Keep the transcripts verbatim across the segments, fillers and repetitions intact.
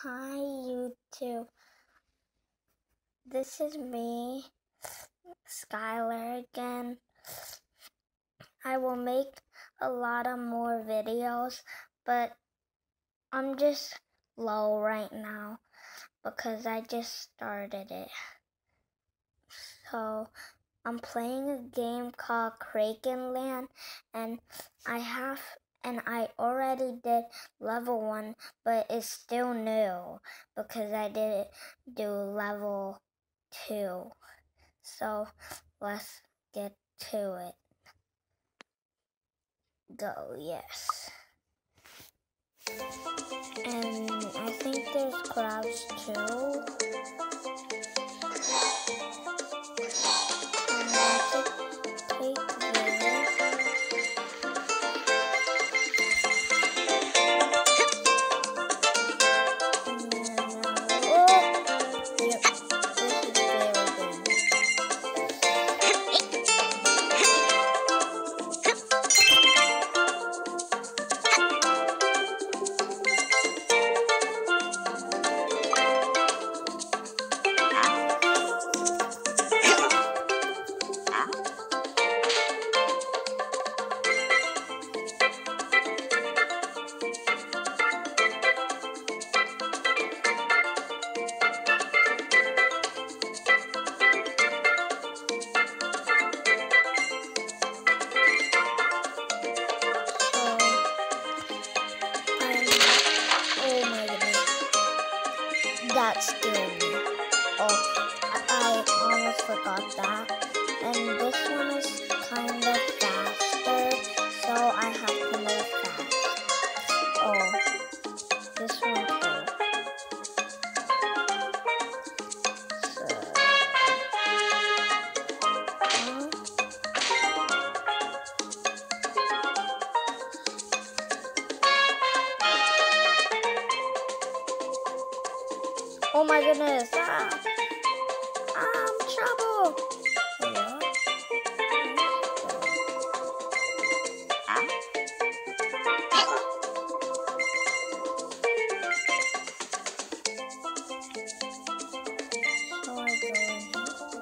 Hi YouTube, this is me, Skyler again. I will make a lot of more videos, but I'm just low right now because I just started it. So I'm playing a game called Kraken Land, and I have and I already did level one, but it's still new because I didn't do level two. So let's get to it. Go, yes. And I think there's crabs too. I'm going to take this. That scared me. Oh, I almost forgot that. And this one is kind of faster, so I have to move fast. Oh, this one too. So, uh, oh my goodness! Ah, I'm in trouble. Hello? So I go in here.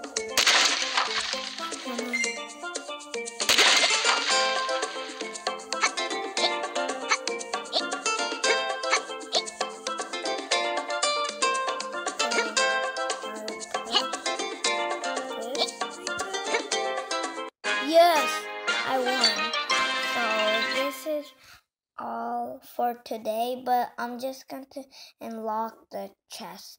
Yes, I won. So this is all for today, but I'm just going to unlock the chest.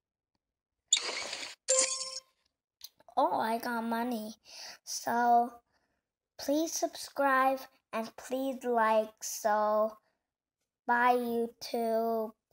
Oh, I got money. So please subscribe and please like. So bye YouTube.